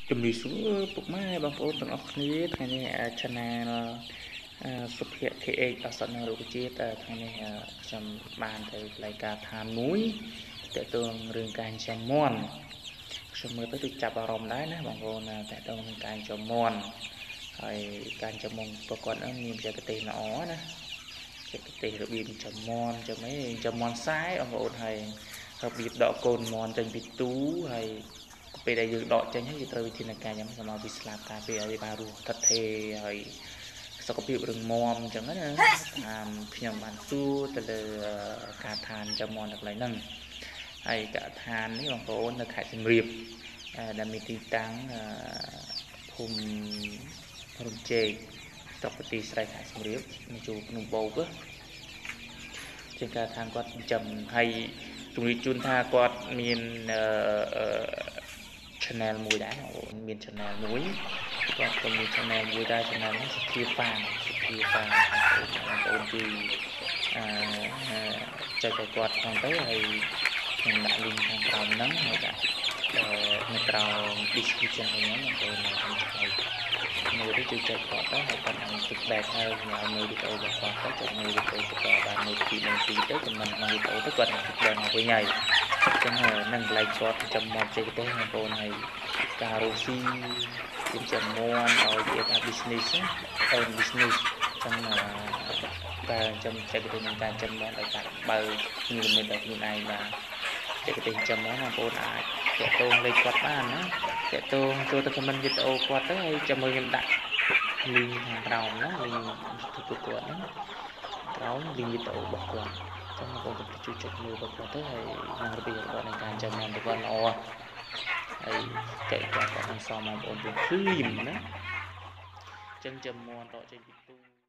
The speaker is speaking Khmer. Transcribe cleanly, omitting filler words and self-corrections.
ជំរាបសួរពុកម៉ែបងប្អូនទាំងអស់គ្នាថ្ងៃនេះ Channel សុភ័ក្រ KH អសនរុក្ខជាតិថ្ងៃនេះខ្ញុំបានទៅផ្លៃការឋានមួយតើតើរឿងការចំមន់ខ្ញុំមើលទៅចាប់អារម្មណ៍ដែរណាបងប្អូនតើតើនឹងការចំមន់ហើយការចំមន់ប្រកបនឹងមានបច្ចេកទេសល្អណាបច្ចេកទេសរបៀបចំមន់ចំអីចំមន់ខ្សែបងប្អូនហើយរបៀបដកកូនមន់ចេញពីទូហើយពេលដែលយើងដកចេញហើយយើងត្រូវវិធីនៃការញ៉ាំសម្រាប់វាស្លាប់ការពេលឲ្យបានរស់ថិតថេរហើយសុខភាពរឹងមាំអញ្ចឹងណាតាមខ្ញុំបានសួរទៅលើការឋានចំមន់នៅកន្លែងហ្នឹងហើយកាឋាននេះបងប្អូននៅខេត្តសៀមរាបដែលមានទីតាំងភូមិរំជែកស្រុកប្រទីស្រែខេត្តសៀមរាបនៅជួរភ្នំបូកជាងការឋានគាត់ចិញ្ចឹមហើយជំរាបជូនថាគាត់មាន channel មួយដែរមាន channel មួយគាត់ក៏មាន channel មួយដែរ channel ហ្នឹងសុភាហ្វាមបងប្អូនគឺចុចឲ្យគាត់ផងទៅហើយខ្ញុំដាក់ link ខាងក្រោមហ្នឹងហើយដាក់នៅក្រោម description ហ្នឹងបងប្អូនខ្ញុំឲ្យមើលទៅជួយចែកគាត់ទៅហើយគាត់នឹង feedback ហើយញ៉ាំមើលវីដេអូរបស់គាត់ទៅចុចមើលវីដេអូគាត់បានមើលពីនឹងពីទៅចំណេញក្នុងវីដេអូទៅគាត់នឹង feedback មកវិញហើយអញ្ចឹងនឹងកន្លែងគាត់ចាំមកចេះទេបងប្អូនហើយការរស់ស៊ីជាចំនួនឲ្យវាថា business អូន business ចឹងការចាំចេះទៅនឹងការចំនួនដោយការបើមានលំនឹងដល់ខ្លួនឯងបាទចេះទៅចំនួនបងប្អូនអាចតាក់ទងលេខគាត់បានណាតាក់ទងចូលទៅ comment វីដេអូគាត់ទៅហើយចាំមើលខ្ញុំដាក់ link ខាងក្រោមណា link ទូគាត់ហ្នឹងក្រោម link វីដេអូរបស់គាត់ចឹងបងប្អូនជួយចុចមើលរបស់គាត់ទៅហើយនឹងរបៀបរបស់នៃការចំនួនរបស់គាត់ល្អហើយចែកគាត់នឹងសមបងប្អូនពូឃ្លីមណាចឹងចំនួនតចេញពីទូ